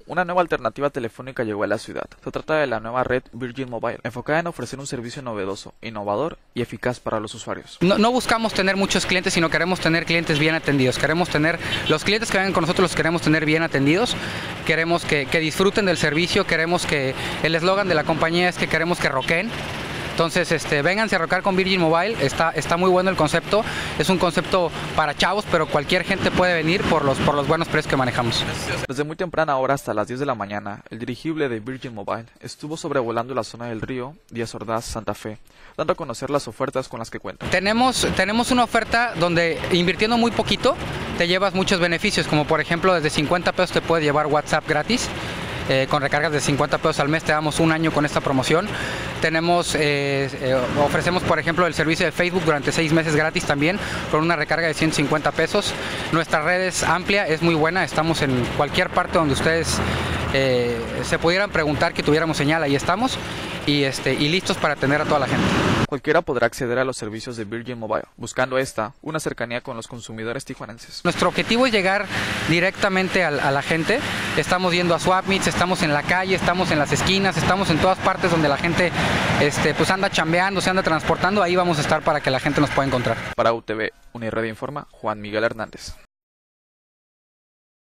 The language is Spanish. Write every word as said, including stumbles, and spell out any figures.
Una nueva alternativa telefónica llegó a la ciudad. Se trata de la nueva red Virgin Mobile, enfocada en ofrecer un servicio novedoso, innovador y eficaz para los usuarios. No, no buscamos tener muchos clientes, sino queremos tener clientes bien atendidos. Queremos tener, los clientes que vengan con nosotros los queremos tener bien atendidos. Queremos que, que disfruten del servicio, queremos que, el eslogan de la compañía es que queremos que roquen. Entonces, este, vénganse a rocar con Virgin Mobile, está, está muy bueno el concepto, es un concepto para chavos, pero cualquier gente puede venir por los, por los buenos precios que manejamos. Desde muy temprana hora hasta las diez de la mañana, el dirigible de Virgin Mobile estuvo sobrevolando la zona del Río, Díaz Ordaz, Santa Fe, dando a conocer las ofertas con las que cuentan. Tenemos, tenemos una oferta donde invirtiendo muy poquito te llevas muchos beneficios, como por ejemplo desde cincuenta pesos te puede llevar WhatsApp gratis. Eh, con recargas de cincuenta pesos al mes te damos un año con esta promoción. Tenemos, eh, eh, ofrecemos por ejemplo el servicio de Facebook durante seis meses gratis también, con una recarga de ciento cincuenta pesos. Nuestra red es amplia, es muy buena, estamos en cualquier parte donde ustedes eh, se pudieran preguntar que tuviéramos señal, ahí estamos, y, este, y listos para atender a toda la gente. Cualquiera podrá acceder a los servicios de Virgin Mobile, buscando esta, una cercanía con los consumidores tijuanenses. Nuestro objetivo es llegar directamente a, a la gente. Estamos yendo a swap meets, estamos en la calle, estamos en las esquinas, estamos en todas partes donde la gente este, pues anda chambeando, se anda transportando. Ahí vamos a estar para que la gente nos pueda encontrar. Para U T V, Unirred Informa, Juan Miguel Hernández.